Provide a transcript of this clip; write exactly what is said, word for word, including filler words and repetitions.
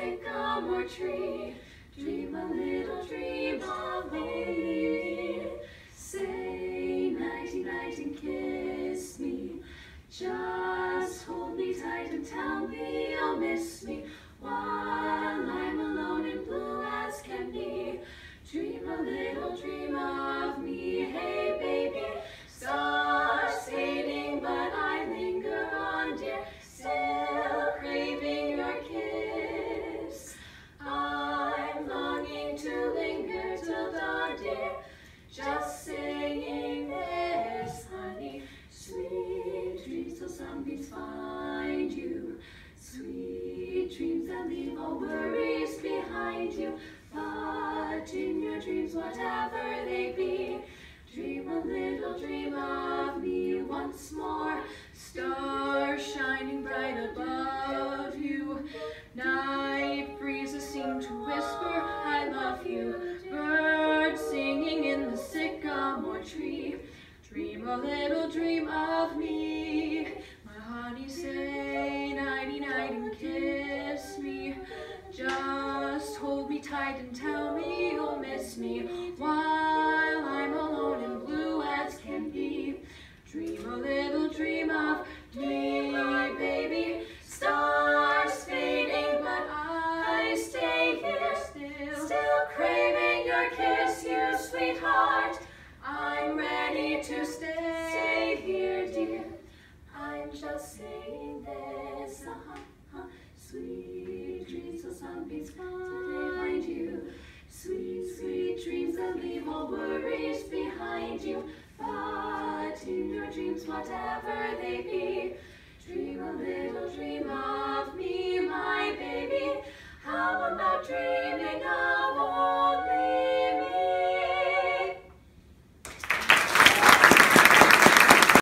sycamore tree. Dream a little dream of me. Say nighty night and kiss me. Just hold me tight and tell me you'll miss me while I'm alone and blue as can be. Dream a little dream of me. Hey baby, stars fading, but I linger on, dear, still craving your kiss. I'm longing to linger till dawn, dear, just saying this, honey. Sweet dreams till sunbeams find you. Sweet dreams that leave all worries behind you. But in your dreams, whatever they be, dream a little dream of me once more. Stars shining bright above you. Night breezes seem to whisper, I love you. Birds singing in the sycamore tree. Dream a little dream of me. My honey, say nighty night and kiss me. Just hold me tight and tell me you'll miss me while I'm alone and blue as can be. Dream a little dream of me, baby. Stars fading, but I stay here still, still craving your kiss, you sweetheart. I'm ready to stay here, dear. I'm just saying this, uh-huh, uh, sweet dreams till sunbeams find you. Sweet, sweet dreams that leave all worries behind you. But in your dreams, whatever they be, dream a little dream of me.